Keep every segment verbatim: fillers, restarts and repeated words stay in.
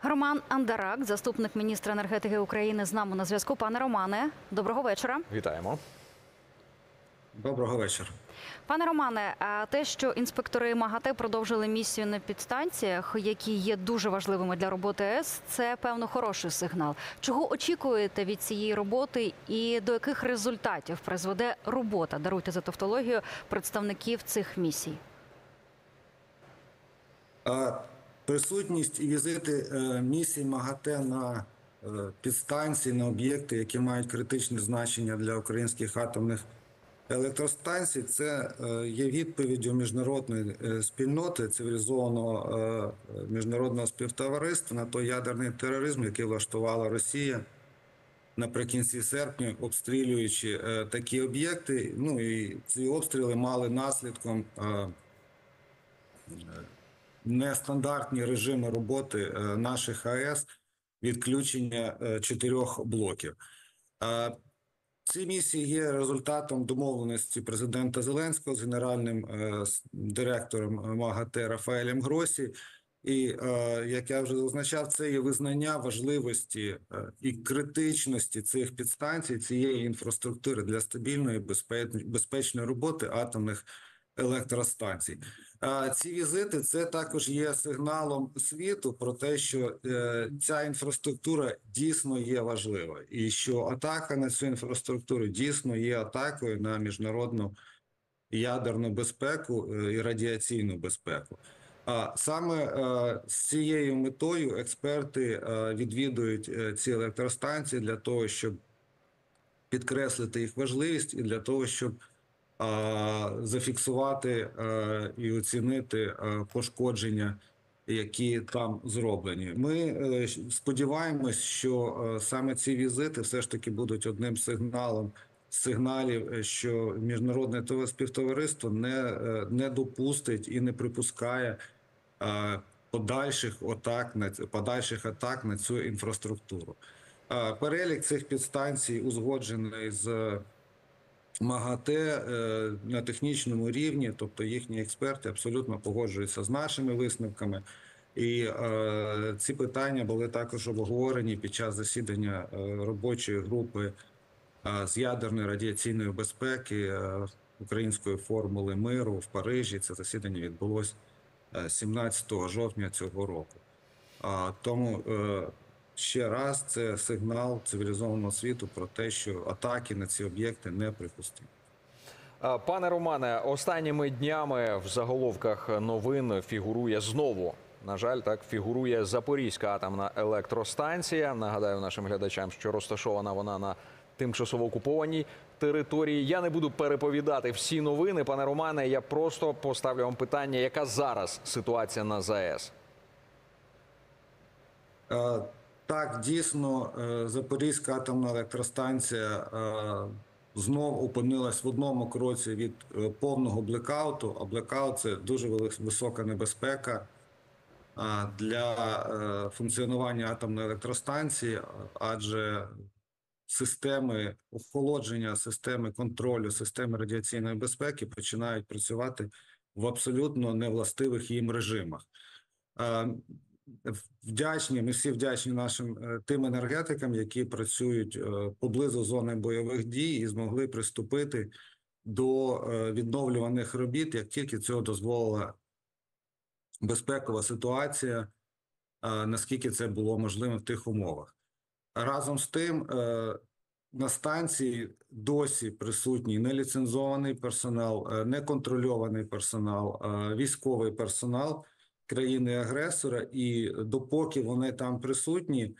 Роман Андарак, заступник міністра енергетики України, з нами на зв'язку. Пане Романе, доброго вечора. Вітаємо. Доброго вечора. Пане Романе, те, що інспектори МАГАТЕ продовжили місію на підстанціях, які є дуже важливими для роботи АЕС, це, певно, хороший сигнал. Чого очікуєте від цієї роботи і до яких результатів призведе робота, даруйте за тавтологію, представників цих місій? Присутність і візити місій МАГАТЕ на підстанції, на об'єкти, які мають критичне значення для українських атомних електростанцій, це є відповіддю міжнародної спільноти, цивілізованого міжнародного співтовариства на той ядерний тероризм, який влаштувала Росія наприкінці серпня, обстрілюючи такі об'єкти. Ну і ці обстріли мали наслідком нестандартні режими роботи наших АЕС, відключення чотирьох блоків. Ці місії є результатом домовленості президента Зеленського з генеральним директором МАГАТЕ Рафаелем Гросі. І, як я вже зазначав, це є визнання важливості і критичності цих підстанцій, цієї інфраструктури для стабільної, безпечної роботи атомних електростанцій. Ці візити – це також є сигналом світу про те, що ця інфраструктура дійсно є важлива. І що атака на цю інфраструктуру дійсно є атакою на міжнародну ядерну безпеку і радіаційну безпеку. А саме з цією метою експерти відвідують ці електростанції для того, щоб підкреслити їх важливість і для того, щоб зафіксувати і оцінити пошкодження, які там зроблені. Ми сподіваємось, що саме ці візити все ж таки будуть одним сигналом, сигналів, що міжнародне співтовариство не, не допустить і не припускає подальших атак на, подальших атак на цю інфраструктуру. Перелік цих підстанцій узгоджений з МАГАТЕ на технічному рівні, тобто їхні експерти абсолютно погоджуються з нашими висновками. І е, ці питання були також обговорені під час засідання робочої групи е, з ядерної радіаційної безпеки е, Української формули миру в Парижі. Це засідання відбулося сімнадцятого жовтня цього року. А, тому е, ще раз, це сигнал цивілізованого світу про те, що атаки на ці об'єкти неприпустимі. Пане Романе, останніми днями в заголовках новин фігурує знову, на жаль, так, фігурує Запорізька атомна електростанція. Нагадаю нашим глядачам, що розташована вона на тимчасово окупованій території. Я не буду переповідати всі новини, пане Романе, я просто поставлю вам питання, яка зараз ситуація на ЗАЕС? Так, дійсно, Запорізька атомна електростанція знову опинилась в одному кроці від повного блекауту, а блекаут – це дуже висока небезпека для функціонування атомної електростанції, адже системи охолодження, системи контролю, системи радіаційної безпеки починають працювати в абсолютно невластивих їм режимах. Вдячні, ми всі вдячні нашим тим енергетикам, які працюють поблизу зони бойових дій і змогли приступити до відновлюваних робіт, як тільки цього дозволила безпекова ситуація, наскільки це було можливо в тих умовах. Разом з тим, на станції досі присутній неліцензований персонал, неконтрольований персонал, військовий персонал країни-агресора, і допоки вони там присутні,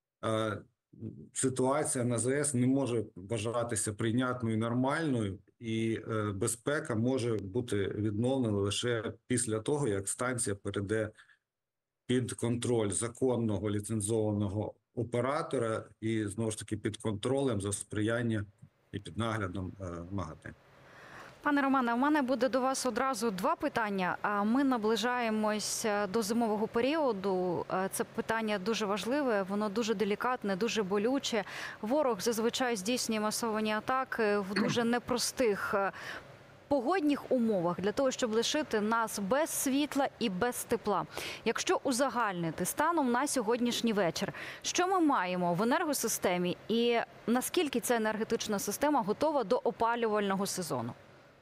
ситуація на ЗАЕС не може вважатися прийнятною і нормальною, і безпека може бути відновлена лише після того, як станція перейде під контроль законного ліцензованого оператора і, знову ж таки, під контролем за сприяння і під наглядом МАГАТЕ. Пане Романе, у мене буде до вас одразу два питання. Ми наближаємось до зимового періоду. Це питання дуже важливе, воно дуже делікатне, дуже болюче. Ворог зазвичай здійснює масовані атаки в дуже непростих погодних умовах для того, щоб лишити нас без світла і без тепла. Якщо узагальнити станом на сьогоднішній вечір, що ми маємо в енергосистемі і наскільки ця енергетична система готова до опалювального сезону?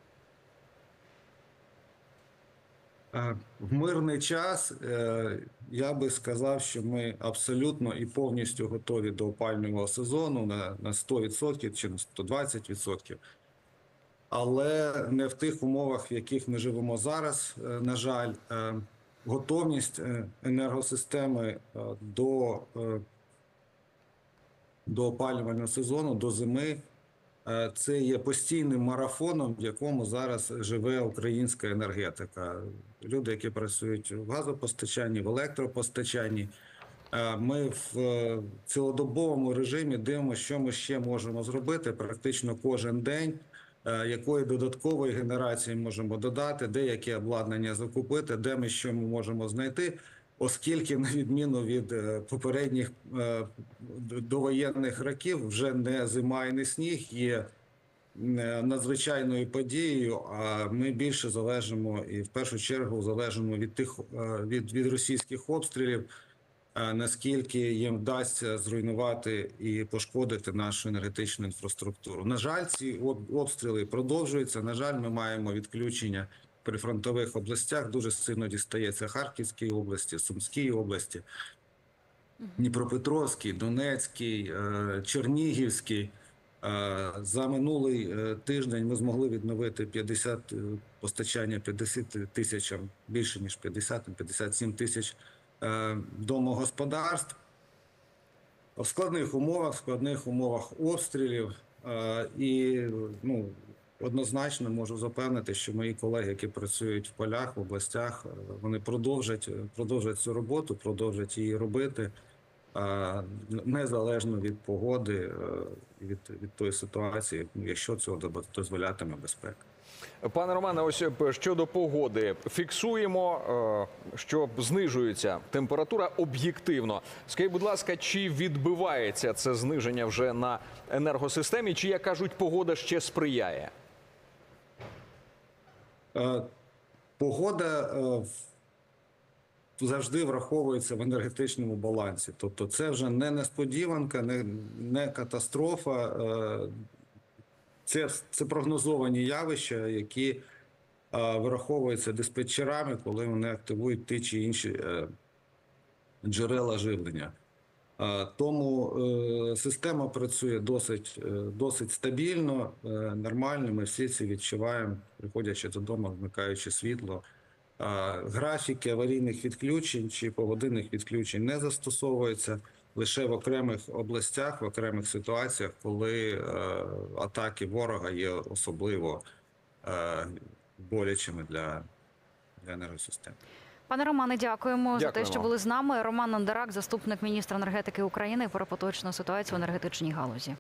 Е, В мирний час е, я би сказав, що ми абсолютно і повністю готові до опалювального сезону на, на сто відсотків чи на сто двадцять відсотків. Але не в тих умовах, в яких ми живемо зараз, е, на жаль. Е, Готовність е, енергосистеми е, до, е, до опалювального сезону, до зими, е, це є постійним марафоном, в якому зараз живе українська енергетика. Люди, які працюють в газопостачанні, в електропостачанні. Е, Ми в е, цілодобовому режимі дивимося, що ми ще можемо зробити практично кожен день, е, якої додаткової генерації можемо додати, де яке обладнання закупити, де ми що ми можемо знайти, оскільки, на відміну від е, попередніх е, довоєнних років, вже не зима і не сніг є е, надзвичайною подією, а ми більше залежимо і в першу чергу залежимо від тих е, від, від російських обстрілів, е, наскільки їм вдасться зруйнувати і пошкодити нашу енергетичну інфраструктуру. На жаль, ці об- обстріли продовжуються. На жаль, ми маємо відключення в прифронтових областях. Дуже сильно дістається Харківській області, Сумській області, Дніпропетровській, Донецькій, е, Чернігівській. Е, За минулий е, тиждень ми змогли відновити п'ятдесят е, постачання п'ятдесят тисячам, більше ніж п'ятдесят, п'ятдесят сім тисяч е, домогосподарств. В складних умовах, в складних умовах обстрілів. Е, І ну, однозначно можу запевнити, що мої колеги, які працюють в полях, в областях, е, вони продовжать, продовжать цю роботу, продовжать її робити. е, Незалежно від погоди, е, і від, від тої ситуації, якщо цього доб- дозволятиме безпека. Пане Романе, ось е, щодо погоди. Фіксуємо, е, що знижується температура об'єктивно. Скажіть, будь ласка, чи відбивається це зниження вже на енергосистемі, чи, як кажуть, погода ще сприяє? Е, Погода е, в- завжди враховується в енергетичному балансі. Тобто це вже не несподіванка, не, не катастрофа. е, Це, це прогнозовані явища, які е, враховуються диспетчерами, коли вони активують ті чи інші е, джерела живлення. Е, Тому е, система працює досить, е, досить стабільно, е, нормально. Ми всі це відчуваємо, приходячи додому, вмикаючи світло. Е, Графіки аварійних відключень чи погодинних відключень не застосовуються лише в окремих областях, в окремих ситуаціях, коли е, атаки ворога є особливо е, болячими для, для енергосистеми. Пане Романе, дякуємо, за те, Дякуємо. що були з нами. Роман Андарак, заступник міністра енергетики України, про поточну ситуацію в енергетичній галузі.